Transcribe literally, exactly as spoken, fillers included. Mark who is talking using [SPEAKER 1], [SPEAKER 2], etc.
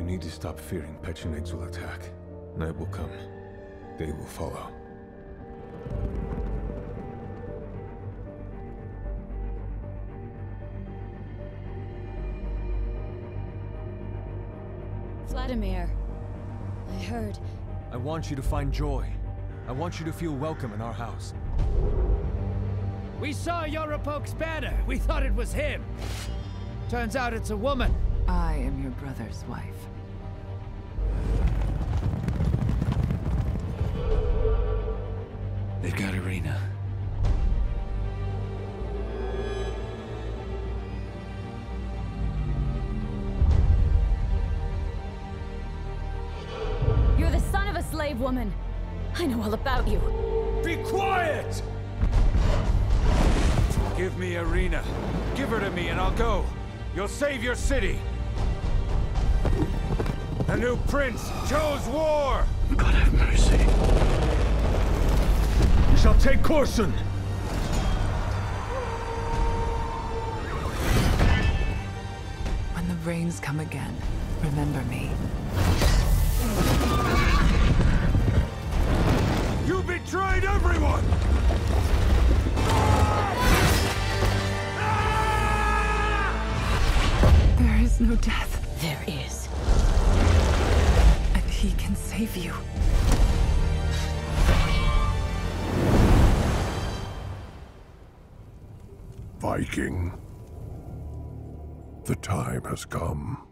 [SPEAKER 1] need to stop fearing Pechenegs will attack. Night will come. They will follow.
[SPEAKER 2] Vladimir, I heard...
[SPEAKER 3] I want you to find joy. I want you to feel welcome in our house.
[SPEAKER 4] We saw Yoripok's banner. We thought it was him. Turns out it's a woman.
[SPEAKER 5] I am your brother's wife.
[SPEAKER 6] They've got Irina.
[SPEAKER 2] You're the son of a slave woman. I know all about you.
[SPEAKER 6] Be quiet! Give me Irina. Give her to me and I'll go. You'll save your city. The new prince chose war!
[SPEAKER 7] God have mercy.
[SPEAKER 1] We shall take Korsun!
[SPEAKER 5] When the rains come again, remember me.
[SPEAKER 6] You betrayed everyone!
[SPEAKER 5] There is no death.
[SPEAKER 2] There is.
[SPEAKER 5] And he can save you.
[SPEAKER 7] Viking. The time has come.